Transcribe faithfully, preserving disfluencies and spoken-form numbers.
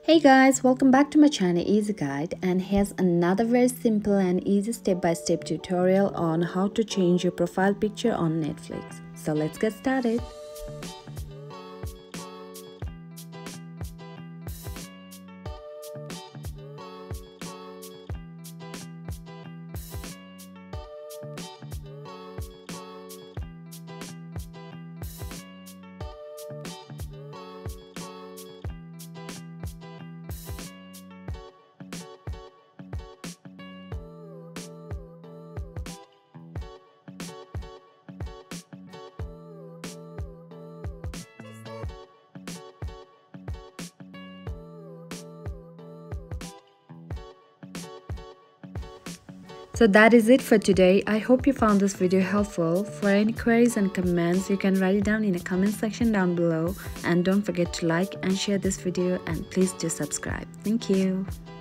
Hey guys, welcome back to my channel Easy Guide, and here's another very simple and easy step-by-step tutorial on how to change your profile picture on Netflix. So let's get started. So that is it for today. I hope you found this video helpful. For any queries and comments, you can write it down in the comment section down below. And don't forget to like and share this video, and please do subscribe. Thank you.